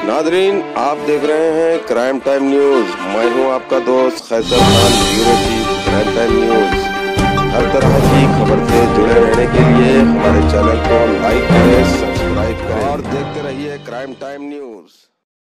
Nadreen, आप देख रहे हैं क्राइम टाइम न्यूज। मैं हूं आपका दोस्त Khaiser Khan, bureau chief crime time news. हर तरह की खबर से जुड़े रहने के लिए हमारे चैनल को लाइक करें, सब्सक्राइब करें और देखते रहिए crime time news.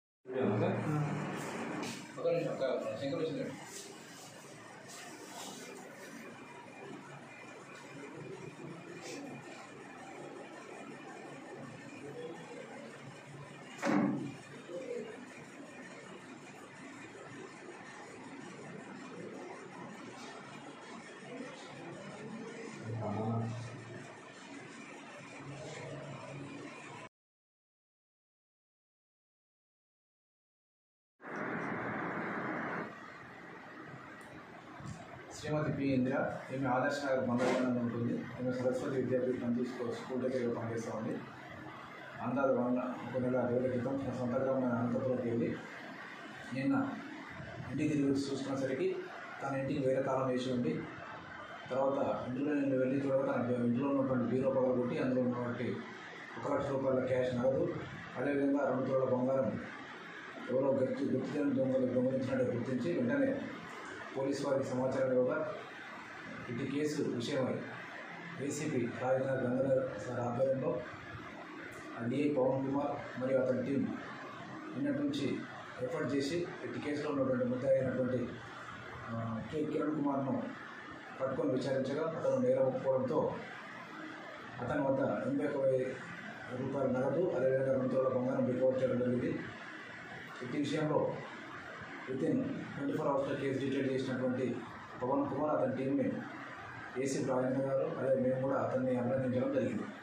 Shrimati P Indira Adarsh Nagar Bandlaguda ఉంటుంది ఈమె సరస్వతి విద్యా పీఠం స్కూల్ దగ్గర పనిచేస్తూ అందాజ ఒక నెల రోజుల క్రితం సొంత గ్రామమైన అనంతపురంకి వెళ్ళి నిన్న ఇంటికి తిరిగి చూసుకునేసరికి తన ఇంటికి వేరే తాళం వేసి ఉంది. తర్వాత ఇంట్లో నేను వెళ్ళి చూడగా తన ఇంట్లో ఉన్నటువంటి బీరో పగలగొట్టి అందులో ఉన్నటువంటి 1 లక్ష రూపాయల క్యాష్ నగదు, అదేవిధంగా 2 తులాల బంగారం ఎవరో గుర్తించిన దొంగలించినట్టు గుర్తించి వెంటనే పోలీసు వారికి సమాచారం ఇవ్వగా ఇటు కేసు విషయమై ఏసీపీ రాజేంద్ర నగర్ సార్ ఆధ్వర్యంలో డిఐ పవన్ కుమార్ మరియు అతని టీం నిన్నటి నుంచి ఎఫర్ట్ చేసి ఇటు కేసులో ఉన్నటువంటి ముద్దాయి అయినటువంటి కిరణ్ కుమార్ను పట్టుకొని విచారించగా అతను నేరం ఒప్పుకోవడంతో అతని వద్ద 81,000 రూపాయల నగదు, అదేవిధంగా 2 తులాల బంగారం రికవర్ చేయడం జరిగింది. ఇటు విషయంలో వితిన్ 24 అవర్స్లో కేసు డీటెయిల్ చేసినటువంటి పవన్ కుమార్ అతని టీంని ఏసీ రాజేంద్ర గారు అదే మేము కూడా అతన్ని అభినందించడం జరిగింది.